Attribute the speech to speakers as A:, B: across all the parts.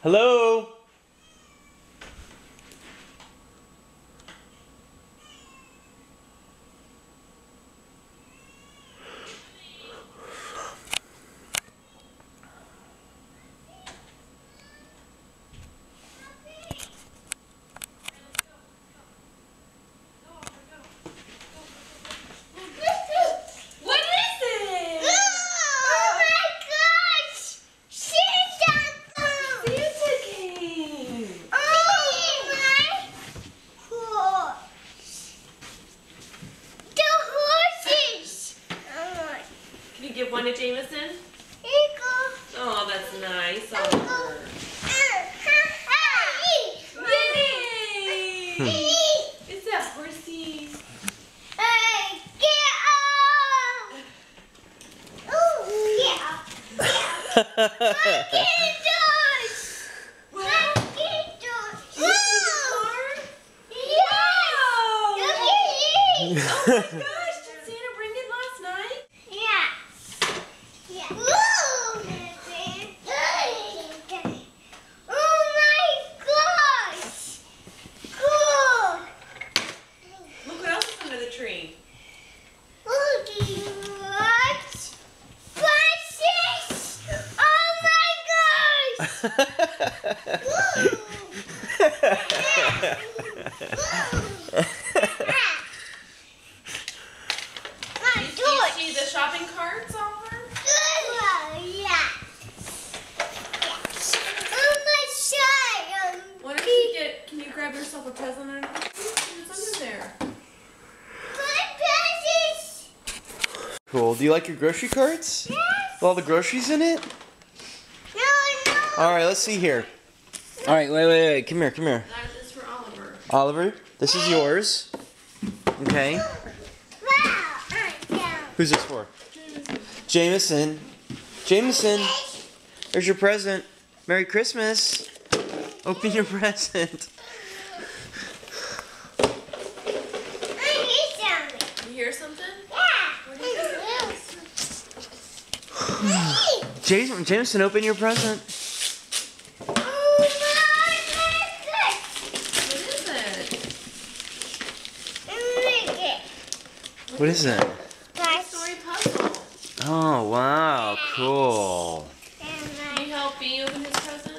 A: Hello?
B: Give one to Jameson? Oh, that's nice. Oliver. Yay! Is that horsey? Oh my gosh, did Santa bring it last night? Look what else is under the tree. Do you see the shopping carts, Oliver? Why don't you can you grab yourself a present under the tree? What's under there?
A: Cool. Do you like your grocery carts?
C: Yes.
A: With all the groceries in it?
C: No.
A: Alright, let's see here. Alright, wait. Come here.
B: That is for Oliver.
A: Oliver, this is yours. Okay. Who's this for? Jameson. Jameson, there's your present. Merry Christmas. Open your present.
B: You hear something?
A: Jameson, open your present.
B: What is it?
A: What is it?
B: Toy Story puzzle.
A: Oh, wow. Cool.
B: Can you help me open his present?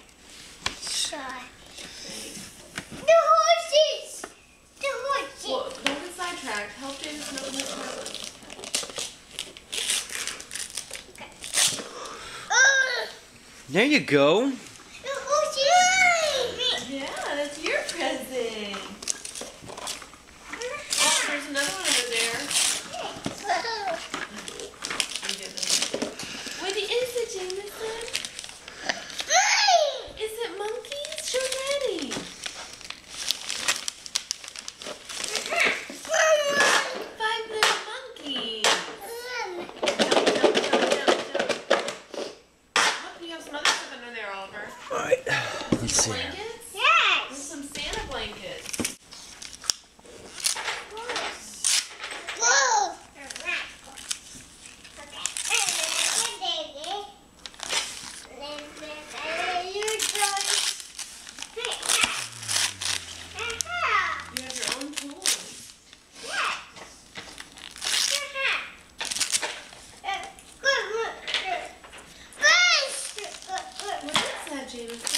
B: Well, don't get sidetracked. Help Jameson open his present.
A: There you go.
B: Yeah, that's your present. Oh, there's another one over there. What is it, Jameson? Is it monkeys? Show Daddy. 5 little monkeys. Jump. You have some other stuff under there, Oliver.
A: Alright, let's see.
B: Blankets? There's some Santa blankets. You have your own tools. What is that, Jameson?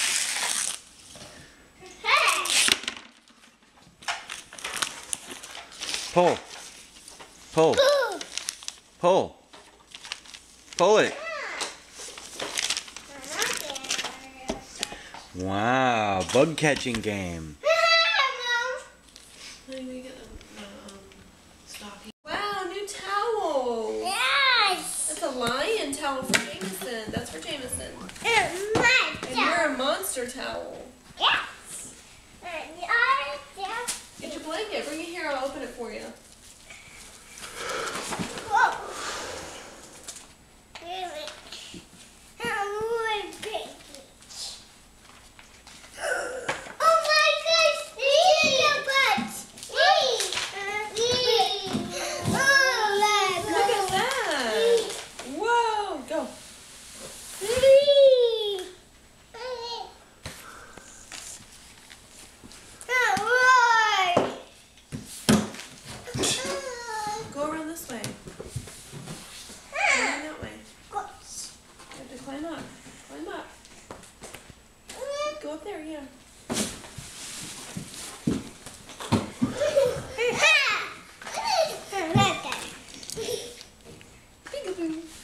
A: Pull. Pull it. Wow, bug catching game.
B: Let me get the stocking. Wow, new towel. That's a lion towel for Jameson. That's for Jameson. And you're a monster towel. Get your blanket. Bring it here. I'll open it for you.
C: Oh my God!
B: Climb up. Climb up. Go up there, yeah. Peekaboo.